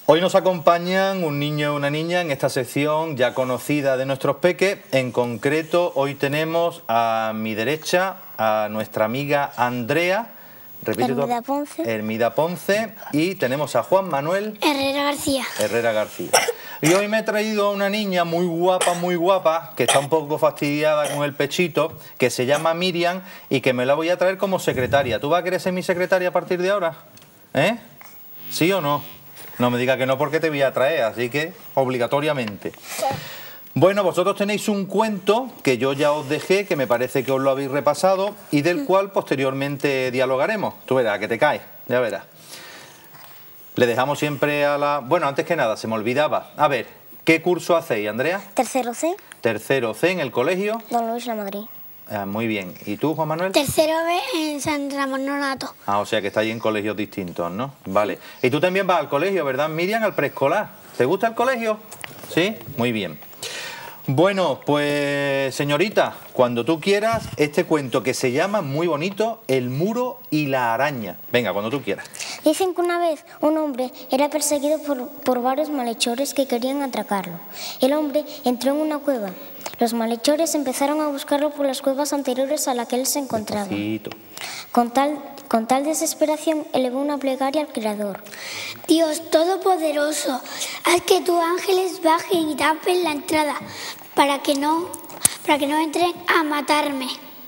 Hoy nos acompañan un niño y una niña en esta sección ya conocida de nuestros peques. En concreto, hoy tenemos a mi derecha a nuestra amiga Andrea. Repite Hermida Ponce. Hermida Ponce. Y tenemos a Juan Manuel Herrera García. Herrera García. Y hoy me he traído a una niña muy guapa, que está un poco fastidiada con el pechito, que se llama Miriam y que me la voy a traer como secretaria. ¿Tú vas a querer ser mi secretaria a partir de ahora? ¿Eh? ¿Sí o no? No me diga que no porque te voy a traer, así que obligatoriamente. Bueno, vosotros tenéis un cuento que yo ya os dejé, que me parece que os lo habéis repasado y del cual posteriormente dialogaremos. Tú verás, que te caes, ya verás. Le dejamos siempre a la... Bueno, antes que nada, se me olvidaba. A ver, ¿qué curso hacéis, Andrea? Tercero C. Tercero C en el colegio. Don Luis La Madrid. Muy bien. ¿Y tú, Juan Manuel? Tercero B en San Ramón Nonato. O sea que estáis en colegios distintos, ¿no? Vale. Y tú también vas al colegio, ¿verdad, Miriam? Al preescolar. ¿Te gusta el colegio? ¿Sí? Muy bien. Bueno, pues señorita, cuando tú quieras, este cuento que se llama, muy bonito, El muro y la araña. Venga, cuando tú quieras. Dicen que una vez un hombre era perseguido por varios malhechores que querían atracarlo. El hombre entró en una cueva. Los malhechores empezaron a buscarlo por las cuevas anteriores a la que él se encontraba. Despacito. Con tal desesperación elevó una plegaria al Creador. Dios Todopoderoso, haz que tus ángeles bajen y tapen la entrada para que no entren a matarme.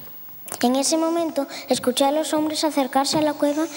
En ese momento escuchó a los hombres acercarse a la cueva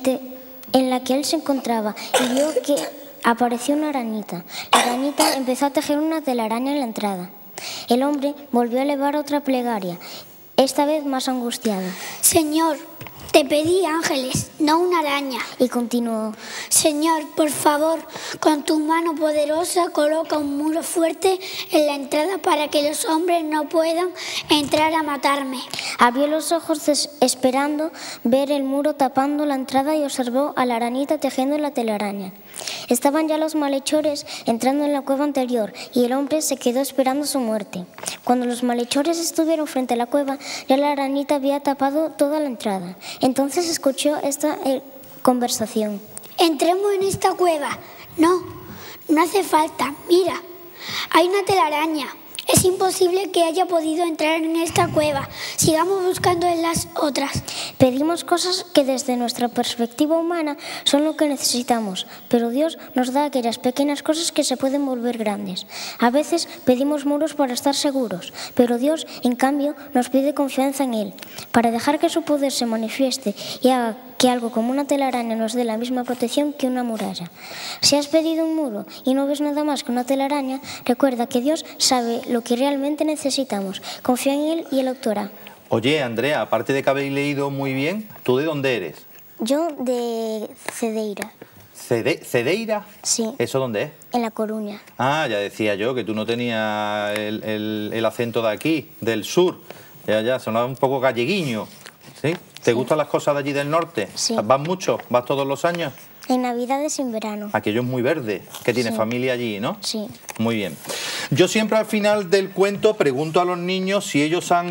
en la que él se encontraba y vio que apareció una arañita. La arañita empezó a tejer una telaraña en la entrada. El hombre volvió a elevar otra plegaria, esta vez más angustiado. Señor, te pedí ángeles, no una araña. Y continuó. Señor, por favor, con tu mano poderosa coloca un muro fuerte en la entrada para que los hombres no puedan entrar a matarme. Abrió los ojos esperando ver el muro tapando la entrada y observó a la arañita tejiendo la telaraña. Estaban ya los malhechores entrando en la cueva anterior y el hombre se quedó esperando su muerte. Cuando los malhechores estuvieron frente a la cueva, ya la arañita había tapado toda la entrada. Entonces escuchó esta conversación. Entremos en esta cueva. No hace falta. Mira, hay una telaraña. Es imposible que haya podido entrar en esta cueva. Sigamos buscando en las otras. Pedimos cosas que desde nuestra perspectiva humana son lo que necesitamos, pero Dios nos da aquellas pequeñas cosas que se pueden volver grandes. A veces pedimos muros para estar seguros, pero Dios, en cambio, nos pide confianza en Él, para dejar que su poder se manifieste y haga que algo como una telaraña nos dé la misma protección que una muralla. Si has pedido un muro y no ves nada más que una telaraña, recuerda que Dios sabe lo que realmente necesitamos. Confía en Él y Él actuará. Oye, Andrea, aparte de que habéis leído muy bien, ¿tú de dónde eres? Yo de Cedeira. ¿Cedeira? Sí. ¿Eso dónde es? En La Coruña. Ah, ya decía yo que tú no tenías el acento de aquí, del sur. Ya, sonaba un poco galleguiño. ¿Sí? ¿Te gustan las cosas de allí del norte? Sí. ¿Vas mucho? ¿Vas todos los años? En Navidades y en verano. Aquello es muy verde, que tienes Sí. familia allí, ¿no? Sí. Muy bien. Yo siempre al final del cuento pregunto a los niños si ellos han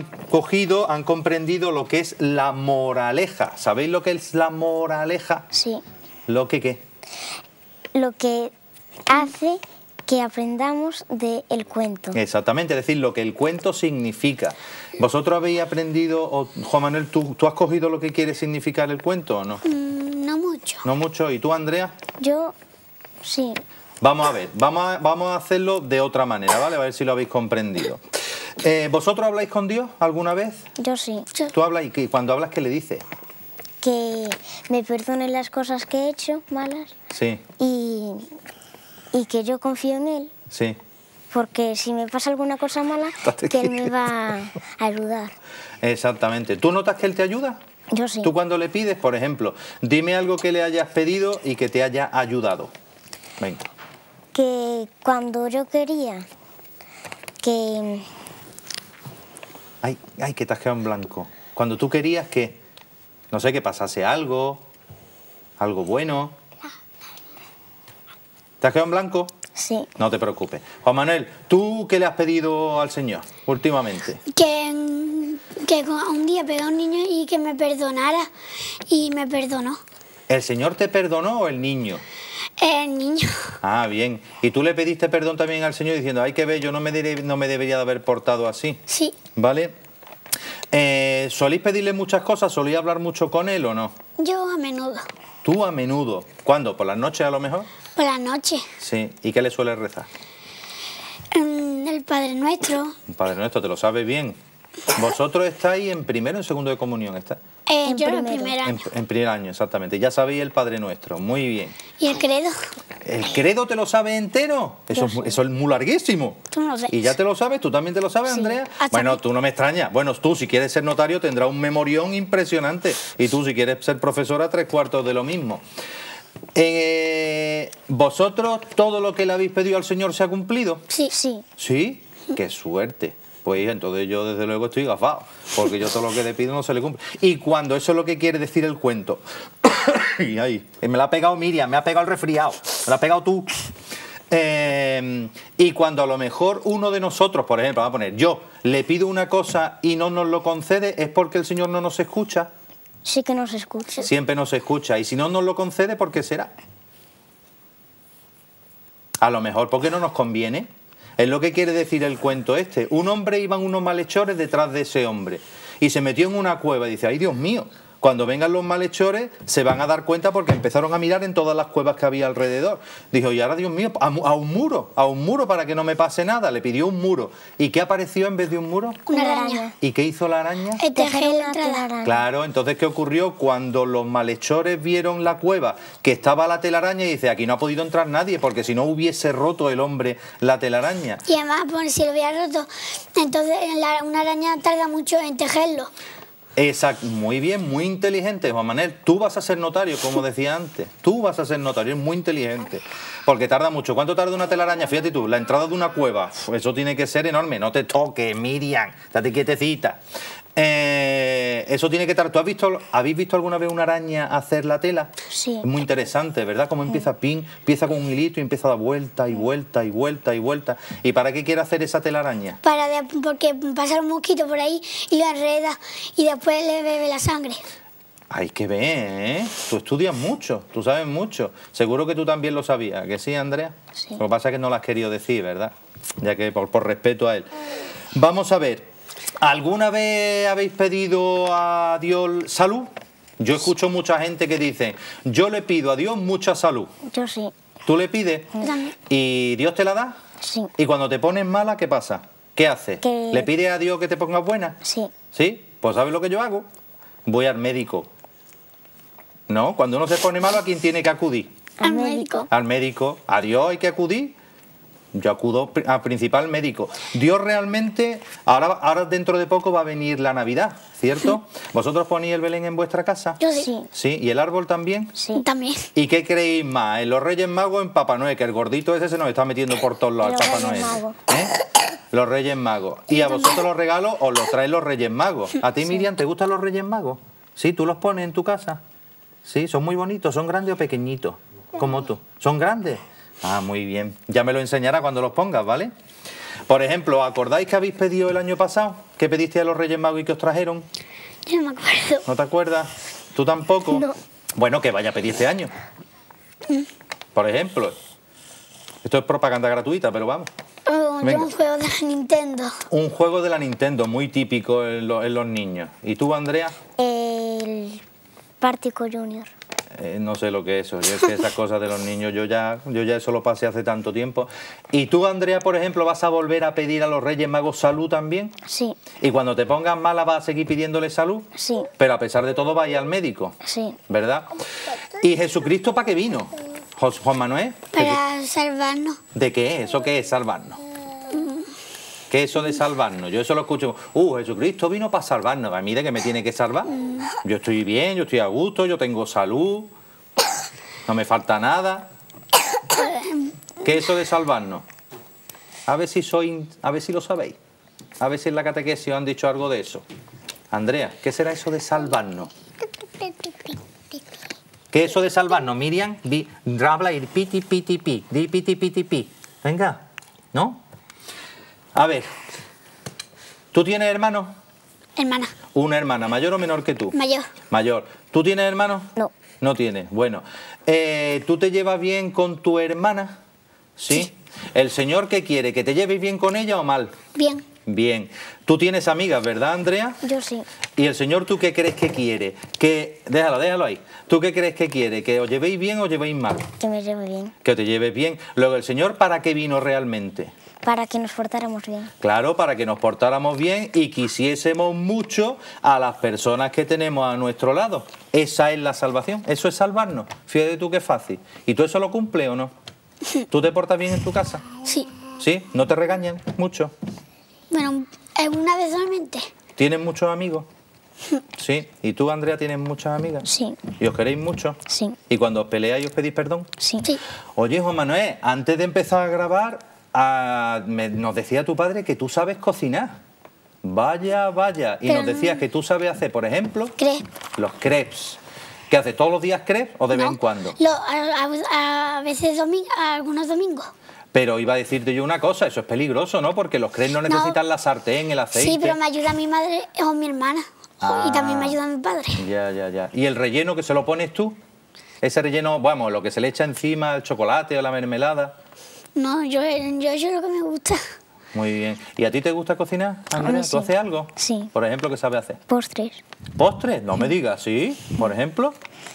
comprendido lo que es la moraleja. ¿Sabéis lo que es la moraleja? Sí. ¿Lo que qué? Lo que hace que aprendamos del cuento. Exactamente, es decir, lo que el cuento significa. ¿Vosotros habéis aprendido, o Juan Manuel, ¿tú has cogido lo que quiere significar el cuento o no? No mucho. No mucho. ¿Y tú, Andrea? Yo, sí. Vamos a ver, vamos a hacerlo de otra manera, ¿vale? A ver si lo habéis comprendido. ¿Vosotros habláis con Dios alguna vez? Yo sí. ¿Tú hablas y cuando hablas qué le dices? Que me perdone las cosas que he hecho malas Sí, y que yo confío en Él, sí. porque si me pasa alguna cosa mala, que Él me va a ayudar. Exactamente. ¿Tú notas que Él te ayuda? Yo sí. Tú cuando le pides, por ejemplo, dime algo que le hayas pedido y que te haya ayudado. Venga. Que cuando yo quería que... Ay, que te has quedado en blanco. Cuando tú querías que, no sé, que pasase algo bueno. ¿Te has quedado en blanco? Sí. No te preocupes. Juan Manuel, ¿tú qué le has pedido al Señor últimamente? Que un día pegué a un niño y que me perdonara y me perdonó. ¿El Señor te perdonó o el niño? El niño. Ah, bien. ¿Y tú le pediste perdón también al Señor diciendo, hay que ver, yo no me debería de haber portado así? Sí. ¿Vale? ¿Solís pedirle muchas cosas? ¿Solís hablar mucho con Él o no? Yo a menudo. Tú a menudo. ¿Cuándo? ¿Por las noches a lo mejor? Por la noche. Sí. ¿Y qué le sueles rezar? El Padre Nuestro. Padre Nuestro, ¿te lo sabes bien? ¿Vosotros estáis en primero o en segundo de comunión? ¿Está? Yo en primero. primer año. En primer año, exactamente. Ya sabéis el Padre Nuestro. Muy bien. ¿Y el credo? ¿El credo te lo sabes entero? Eso es muy larguísimo. Tú no lo sabes. ¿Y ya te lo sabes? ¿Tú también te lo sabes, Sí. Andrea? Hasta Bueno, aquí. tú no me extrañas. Bueno, tú si quieres ser notario tendrás un memorión impresionante. Y tú si quieres ser profesora, 3/4 de lo mismo. ¿Vosotros todo lo que le habéis pedido al Señor se ha cumplido? Sí. Sí. ¿Sí? ¡Qué suerte! Pues entonces yo desde luego estoy gafado, porque yo todo lo que le pido no se le cumple. Y cuando eso es lo que quiere decir el cuento. Y ahí, me la ha pegado Miriam, me ha pegado el resfriado, me la ha pegado tú. Y cuando a lo mejor uno de nosotros, por ejemplo, vamos a poner, yo le pido una cosa y no nos lo concede, es porque el Señor no nos escucha. Sí que nos escucha. Siempre nos escucha. Y si no nos lo concede, ¿por qué será? A lo mejor porque no nos conviene. Es lo que quiere decir el cuento este. Un hombre, iban unos malhechores detrás de ese hombre y se metió en una cueva y dice, ¡ay, Dios mío! Cuando vengan los malhechores se van a dar cuenta porque empezaron a mirar en todas las cuevas que había alrededor. Dijo, y ahora, Dios mío, a un muro para que no me pase nada. Le pidió un muro. ¿Y qué apareció en vez de un muro? Una araña. ¿Y qué hizo la araña? Tejer la una entrada. telaraña. Claro, entonces, ¿qué ocurrió? Cuando los malhechores vieron la cueva, que estaba la telaraña, y dice, aquí no ha podido entrar nadie, porque si no hubiese roto el hombre la telaraña. Y además, pues, si lo hubiera roto, entonces una araña tarda mucho en tejerlo. Exacto, muy bien, muy inteligente, Juan Manuel. Tú vas a ser notario, como decía antes. Tú vas a ser notario, es muy inteligente. Porque tarda mucho. ¿Cuánto tarda una telaraña? Fíjate tú, la entrada de una cueva. Eso tiene que ser enorme. No te toques, Miriam. Estate quietecita. Eso tiene que estar. ¿Habéis visto alguna vez una araña hacer la tela? Sí. Es muy interesante, ¿verdad? Cómo empieza empieza con un hilito y empieza a dar vuelta y vuelta y vuelta y vuelta. ¿Y para qué quiere hacer esa telaraña? Porque pasa un mosquito por ahí y lo enreda y después le bebe la sangre. Hay que ver, ¿eh? Tú estudias mucho, tú sabes mucho. Seguro que tú también lo sabías, ¿que sí, Andrea? Sí. Lo que pasa es que no lo has querido decir, ¿verdad? Ya que por respeto a él. Vamos a ver. ¿Alguna vez habéis pedido a Dios salud? Yo escucho mucha gente que dice, yo le pido a Dios mucha salud. Yo sí. ¿Tú le pides? También. ¿Y Dios te la da? Sí. ¿Y cuando te pones mala, qué pasa? ¿Qué haces? Que- ¿Le pides a Dios que te pongas buena? Sí. ¿Sí? Pues ¿sabes lo que yo hago? Voy al médico. ¿No? Cuando uno se pone malo, ¿a quién tiene que acudir? Al médico. Al médico. ¿A Dios hay que acudir? Yo acudo al principal médico. Dios realmente, ahora dentro de poco va a venir la Navidad, ¿cierto? ¿Vosotros ponéis el Belén en vuestra casa? Yo sí. Sí. ¿Sí? ¿Y el árbol también? Sí. También. ¿Y qué creéis más? ¿En los Reyes Magos o en Papá Noel? Que el gordito ese se nos está metiendo por todos lados, el Los Papá Reyes Noel. Magos. ¿Eh? Los Reyes Magos. ¿Y a vosotros los regalos os los traen los Reyes Magos? ¿A ti, Miriam, te gustan los Reyes Magos? ¿Sí? ¿Tú los pones en tu casa? ¿Sí? ¿Son muy bonitos? ¿Son grandes o pequeñitos? Como tú. ¿Son grandes? Ah, muy bien. Ya me lo enseñará cuando los pongas, ¿vale? Por ejemplo, ¿acordáis que habéis pedido el año pasado? ¿Qué pediste a los Reyes Magos y que os trajeron? Yo no me acuerdo. ¿No te acuerdas? ¿Tú tampoco? No. Bueno, que vaya a pedir este año. Por ejemplo. Esto es propaganda gratuita, pero vamos. Yo Venga. un juego de la Nintendo. Un juego de la Nintendo, muy típico en los niños. ¿Y tú, Andrea? El Partico Junior. No sé lo que es eso. Yo es que esas cosas de los niños, yo ya eso lo pasé hace tanto tiempo. ¿Y tú, Andrea, por ejemplo, vas a volver a pedir a los Reyes Magos salud también? Sí. ¿Y cuando te pongas mala vas a seguir pidiéndole salud? Sí. Pero a pesar de todo vas a ir al médico, Sí. ¿verdad? ¿Y Jesucristo para qué vino? Juan Manuel, Para salvarnos. ¿de qué es? ¿Eso qué es salvarnos? ¿Qué es eso de salvarnos? Yo eso lo escucho. Jesucristo vino para salvarnos. A mí, ¿de qué me tiene que salvar? Yo estoy bien, yo estoy a gusto, yo tengo salud, no me falta nada. ¿Qué es eso de salvarnos? A ver si lo sabéis. A ver si en la catequesis os han dicho algo de eso. Andrea, ¿qué será eso de salvarnos? ¿Qué es eso de salvarnos? Miriam, habla y piti, piti, pi. Di piti, piti, pi. Venga, ¿no? A ver, ¿tú tienes hermanos? Hermana. Una hermana, ¿mayor o menor que tú? Mayor. Mayor. ¿Tú tienes hermanos? No. No tienes. Bueno, ¿tú te llevas bien con tu hermana? ¿Sí? ¿El Señor qué quiere? ¿Que te lleves bien con ella o mal? Bien. Bien. Tú tienes amigas, ¿verdad, Andrea? Yo sí. ¿Y el Señor tú qué crees que quiere? Que déjalo ahí. ¿Tú qué crees que quiere? ¿Que os llevéis bien o os llevéis mal? Que me lleve bien. Que te lleves bien. Luego, ¿el Señor para qué vino realmente? Para que nos portáramos bien. Claro, para que nos portáramos bien y quisiésemos mucho a las personas que tenemos a nuestro lado. Esa es la salvación, eso es salvarnos. Fíjate tú qué fácil. ¿Y tú eso lo cumples o no? ¿Tú te portas bien en tu casa? Sí. ¿Sí? ¿No te regañan mucho? Bueno, una vez solamente. ¿Tienes muchos amigos? Sí. ¿Y tú, Andrea, tienes muchas amigas? Sí. ¿Y os queréis mucho? Sí. ¿Y cuando os peleáis os pedís perdón? Sí. Sí. Oye, Juan Manuel, antes de empezar a grabar, nos decía tu padre que tú sabes cocinar. Vaya, vaya. Y Pero nos decías que tú sabes hacer, por ejemplo, ¿Crees? los crepes. ¿Qué haces? ¿Todos los días crepes o de vez en cuando? A veces algunos domingos. Pero iba a decirte yo una cosa, eso es peligroso, ¿no? Porque los crepes no necesitan la sartén, el aceite. Sí, pero me ayuda mi madre o mi hermana. Ah. Y también me ayuda mi padre. Ya. ¿Y el relleno que se lo pones tú? Ese relleno, vamos, lo que se le echa encima, el chocolate o la mermelada. No, yo he hecho lo que me gusta. Muy bien. ¿Y a ti te gusta cocinar, Andrea? mí ¿Tú sí. haces algo? Sí. Por ejemplo, ¿qué sabes hacer? Postres. ¿Postres? No me digas, ¿sí? Por ejemplo.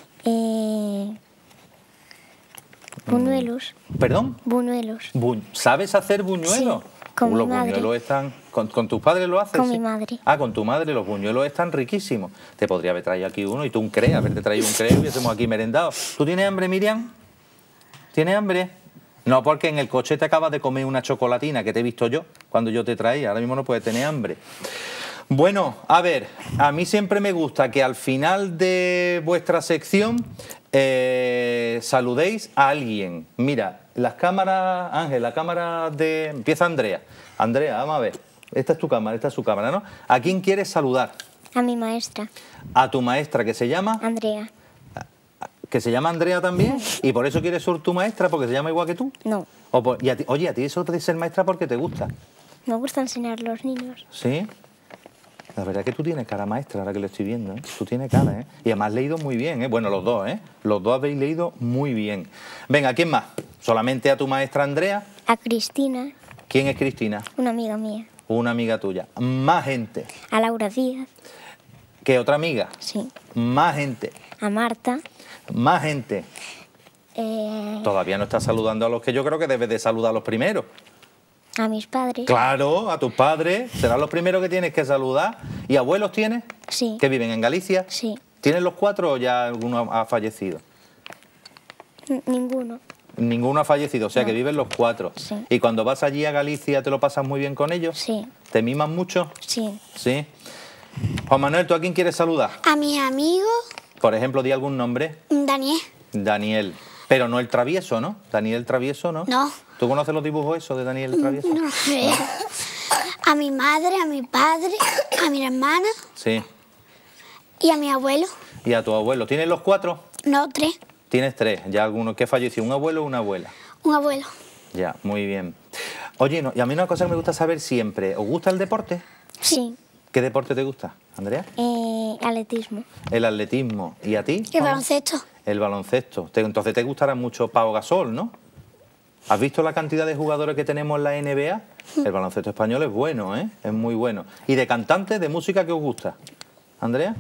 Buñuelos. ¿Perdón? Buñuelos. ¿Sabes hacer buñuelos? Sí, con Los mi madre. buñuelos están... ¿Con tus padres lo haces? Con sí? mi madre. Ah, con tu madre. Los buñuelos están riquísimos. Te podría haber traído aquí uno y tú un creo, haberte traído un creo y hubiésemos aquí merendado. ¿Tú tienes hambre, Miriam? ¿Tienes hambre? No, porque en el coche te acabas de comer una chocolatina que te he visto yo cuando yo te traía. Ahora mismo no puedes tener hambre. Bueno, a ver, a mí siempre me gusta que al final de vuestra sección saludéis a alguien. Mira, las cámaras, Ángel, la cámara de... Empieza Andrea. Andrea, vamos a ver. Esta es tu cámara, esta es su cámara, ¿no? ¿A quién quieres saludar? A mi maestra. A tu maestra, que se llama... Andrea. ¿Que se llama Andrea también? ¿Y por eso quieres ser tu maestra? ¿Porque se llama igual que tú? No. Oye, ¿a ti eso de ser maestra porque te gusta? Me gusta enseñar a los niños. ¿Sí? La verdad que tú tienes cara maestra, ahora que lo estoy viendo, ¿eh? Tú tienes cara, ¿eh? Y además has leído muy bien, ¿eh? Bueno, los dos, ¿eh? Los dos habéis leído muy bien. Venga, ¿quién más? ¿Solamente a tu maestra Andrea? A Cristina, ¿Quién es Cristina? una amiga mía. Una amiga tuya. Más gente. A Laura Díaz. ¿Qué otra amiga? Sí. Más gente. A Marta. Más gente. eh, Todavía no estás saludando a los que yo creo que debes de saludar a los primeros. a mis padres. Claro, a tus padres. Serán los primeros que tienes que saludar. ¿Y abuelos tienes? Sí. ¿Que viven en Galicia? Sí. ¿Tienes los 4 o ya alguno ha fallecido? Ninguno. Ninguno ha fallecido, o sea No. que viven los 4. Sí. ¿Y cuando vas allí a Galicia te lo pasas muy bien con ellos? Sí. ¿Te miman mucho? Sí. Sí. Juan Manuel, ¿tú a quién quieres saludar? A mis amigos, Por ejemplo, di algún nombre. Daniel. Daniel. Pero no el travieso, ¿no? Daniel Travieso, ¿no? No. ¿Tú conoces los dibujos esos de Daniel el Travieso? No sé. A mi madre, a mi padre, a mi hermana Sí. y a mi abuelo. ¿Y a tu abuelo? ¿Tienes los 4? No, 3. Tienes 3. Ya alguno que falleció, un abuelo o una abuela. Un abuelo. Ya, muy bien. Oye, no, y a mí una cosa que me gusta saber siempre, ¿os gusta el deporte? Sí. ¿Qué deporte te gusta, Andrea? Atletismo. El atletismo. ¿Y a ti? El baloncesto. El baloncesto. Entonces te gustará mucho Pau Gasol, ¿no? ¿Has visto la cantidad de jugadores que tenemos en la NBA? El baloncesto español es bueno, ¿eh? Es muy bueno. ¿Y de cantantes, de música, qué os gusta? ¿Andrea?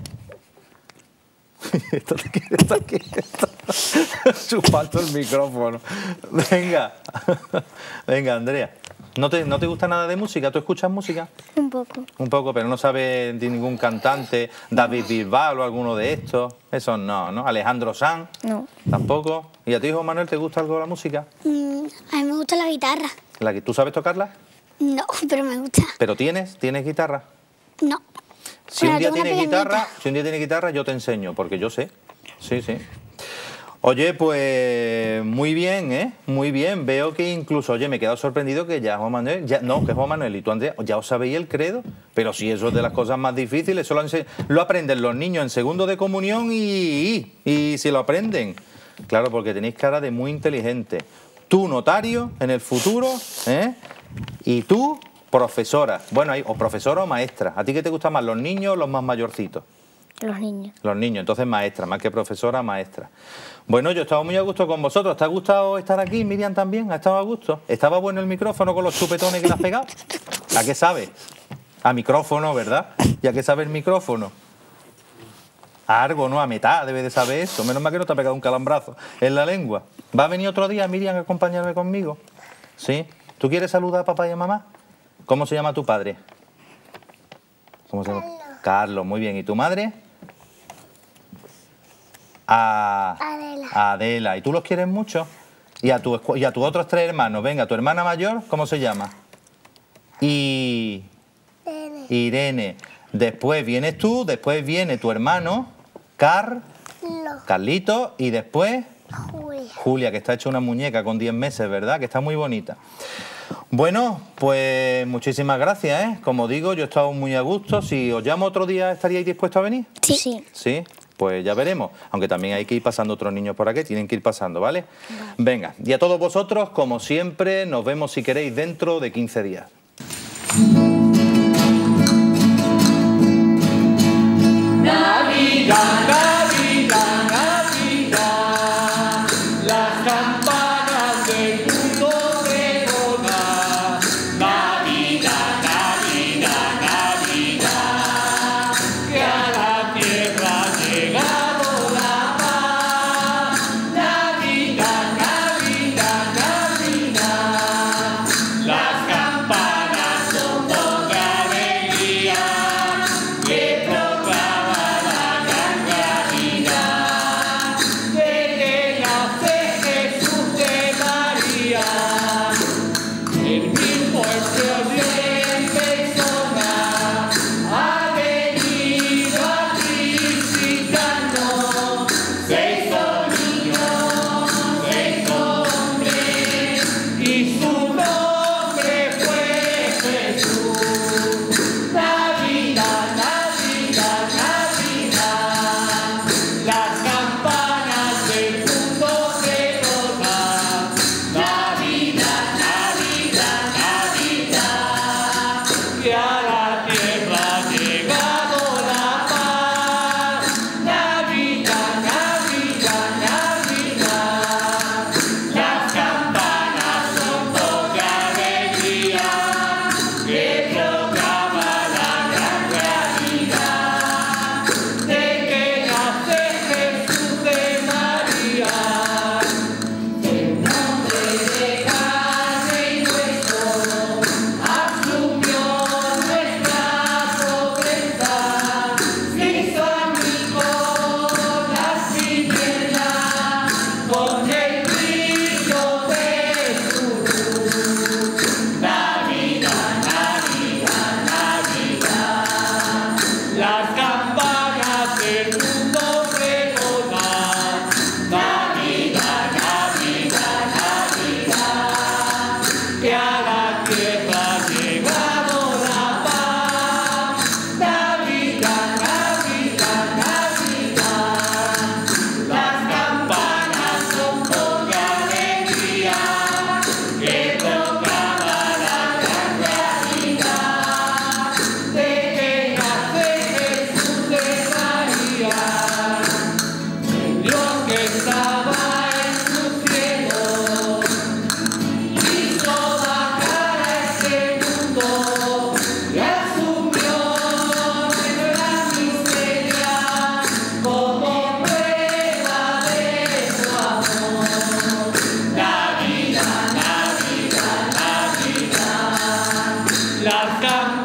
Esto te quiere aquí. Chupando el micrófono. Venga. Venga, Andrea. ¿No te gusta nada de música? ¿Tú escuchas música? Un poco. Un poco, pero no sabes de ningún cantante, David Bisbal o alguno de estos. Esos no, ¿no? Alejandro Sanz, No. tampoco. ¿Y a ti, Juan Manuel, te gusta algo la música? A mí me gusta la guitarra. ¿La que tú sabes tocarla? No, pero me gusta. ¿Pero tienes guitarra? No. Si Bueno, un día tengo una tienes guitarra, pequeñita. yo te enseño, porque yo sé. Sí, sí. Oye, pues muy bien, ¿eh? Muy bien. Veo que incluso, oye, me he quedado sorprendido que ya Juan Manuel, que Juan Manuel y tú, Andrea, ya os sabéis el credo, pero si eso es de las cosas más difíciles, eso lo aprenden los niños en segundo de comunión y si lo aprenden. Claro, porque tenéis cara de muy inteligente. Tú, notario, en el futuro, ¿eh? Y tú, Profesora. Bueno, o profesora o maestra. ¿A ti qué te gusta más, los niños o los más mayorcitos? Los niños. Los niños, entonces maestra, más que profesora, maestra. Bueno, yo he estado muy a gusto con vosotros. ¿Te ha gustado estar aquí, Miriam, también? ¿Ha estado a gusto? ¿Estaba bueno el micrófono con los chupetones que le has pegado? ¿A qué sabe? A micrófono, ¿verdad? ¿Y a qué sabe el micrófono? A algo, ¿no? A metá, debe de saber eso. Menos mal que no te ha pegado un calambrazo en la lengua. ¿Va a venir otro día, Miriam, a acompañarme conmigo? ¿Sí? ¿Tú quieres saludar a papá y a mamá? ¿Cómo se llama tu padre? ¿Cómo se llama? Carlos, muy bien. ¿Y tu madre? Adela. Adela. ¿Y tú los quieres mucho? ¿Y a tus otros 3 hermanos? Venga, ¿tu hermana mayor cómo se llama? Irene. Después vienes tú, después viene tu hermano, Carlito, y después Julia, que está hecha una muñeca con 10 meses, ¿verdad? Que está muy bonita. Bueno, pues muchísimas gracias, ¿eh? Como digo, yo he estado muy a gusto. Si os llamo otro día, ¿estaríais dispuestos a venir? Sí. ¿Sí? Pues ya veremos. Aunque también hay que ir pasando otros niños por aquí, tienen que ir pasando, ¿vale? Venga, y a todos vosotros, como siempre, nos vemos si queréis dentro de 15 días. Navidad, Navidad, Navidad, las campanas del mundo redonan. Navidad, Navidad, Navidad, que a la tierra ha llegado la paz. Navidad, Navidad, Navidad, las campanas son voz de alegría que proclama las campanas.